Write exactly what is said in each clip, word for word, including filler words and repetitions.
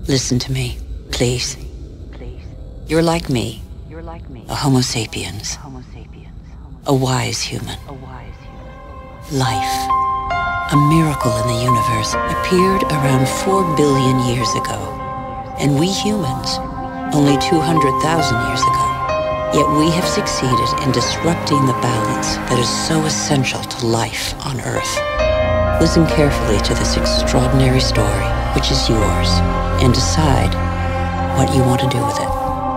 Listen to me, please. You're like me, a Homo sapiens, a wise human. Life, a miracle in the universe, appeared around four billion years ago. And we humans, only two hundred thousand years ago. Yet we have succeeded in disrupting the balance that is so essential to life on Earth. Listen carefully to this extraordinary story, which is yours, and decide what you want to do with it.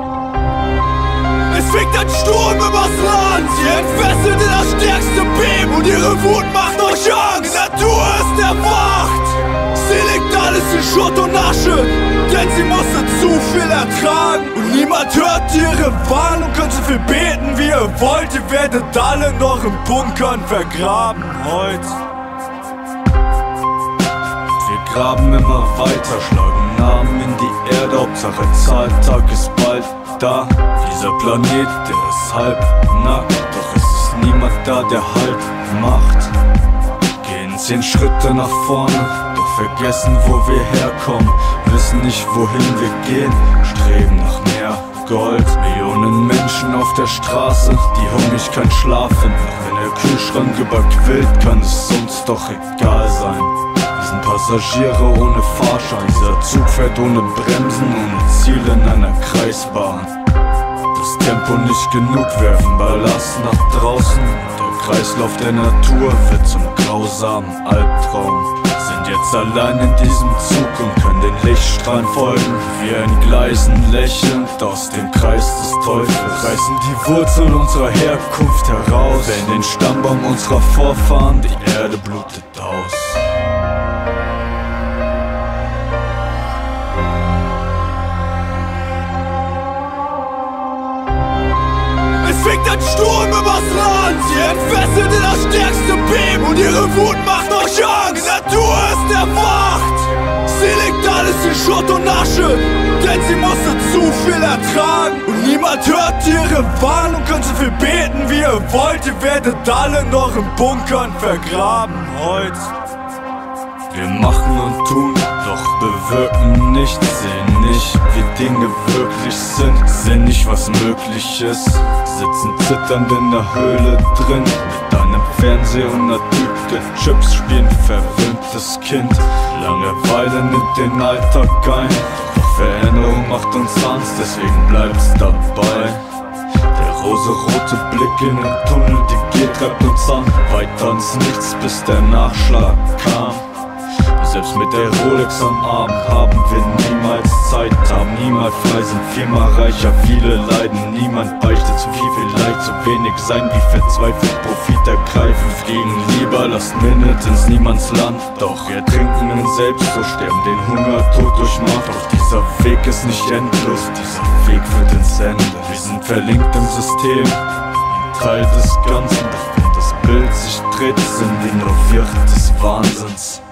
Es fegt ein Sturm übers Land, ihr entfesselt in das stärkste Beben und ihre Wut macht euch Angst. Die Natur ist erwacht, sie legt alles in Schutt und Asche, denn sie musste zu viel ertragen. Und niemand hört ihre Warnung, könnt so viel beten wie ihr wollt, ihr werdet alle in euren Bunkern vergraben heute. Wir graben immer weiter, schlagen Namen in die Erde, Hauptsache Zahltag ist bald da. Dieser Planet, der ist halb nackt, doch es ist niemand da, der Halt macht. Gehen zehn Schritte nach vorne, doch vergessen, wo wir herkommen. Wissen nicht, wohin wir gehen, streben nach mehr Gold. Millionen Menschen auf der Straße, die hungrig kein Schlaf finden. Auch wenn der Kühlschrank überquillt, kann es uns doch egal sein. Wir sind Passagiere ohne Fahrschein, dieser Zug fährt ohne Bremsen, ohne Ziel in einer Kreisbahn. Das Tempo nicht genug, werfen Ballast nach draußen. Der Kreislauf der Natur wird zum grausamen Albtraum. Sind jetzt allein in diesem Zug und können den Lichtstrahlen folgen. Wir entgleisen lächelnd aus dem Kreis des Teufels, reißen die Wurzeln unserer Herkunft heraus, wählen den Stammbaum unserer Vorfahren, die Erde blutet aus. Es fegt ein Sturm übers Land, ihr entfesselt in das stärkste Beben und ihre Wut macht euch Angst. Die Natur ist erwacht, sie legt alles in Schutt und Asche, denn sie musste zu viel ertragen. Und niemand hört ihre Warnung, könnt so viel beten wie ihr wollt, ihr werdet alle in euren Bunkern vergraben heute. Wir machen und tun, doch bewirken nichts, sehen nicht, wie Dinge wirklich sind, sehen nicht, was möglich ist, sitzen zitternd in der Höhle drin, mit einem Fernseher und einer Tüte Chips, spielen verwöhntes Kind. Langeweile nimmt den Alltag ein, doch Veränderung macht uns Angst, deswegen bleibt's dabei. Der rosarote Blick in den Tunnel, die Gier treibt uns an, weiter ins Nichts, bis der Nachschlag kam. Selbst mit der Rolex am Arm haben wir niemals Zeit, haben niemals frei, sind viermal reicher, viele leiden, niemand beichtet, zu viel vielleicht, zu wenig sein, wie verzweifelt Profit ergreifen, fliegen lieber last minute ins Niemandsland, doch wir trinken in selbst, so sterben den Hungertod durchmacht, doch dieser Weg ist nicht endlos, dieser Weg führt ins Ende, wir sind verlinkt im System, ein Teil des Ganzen, doch wenn das Bild sich dreht, sind wir nur Wirt des Wahnsinns.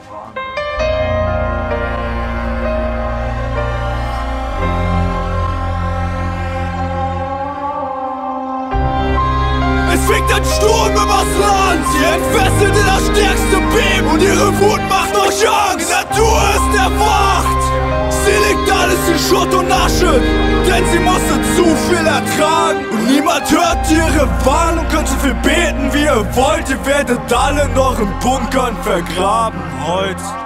Es fegt ein Sturm übers Land, ihr entfesselt in das stärkste Beben und ihre Wut macht euch Angst. Die Natur ist erwacht, sie legt alles in Schutt und Asche, denn sie musste zu viel ertragen. Und niemand hört ihre Warnung, könnt so viel beten wie ihr wollt, ihr werdet alle in euren Bunkern vergraben heute.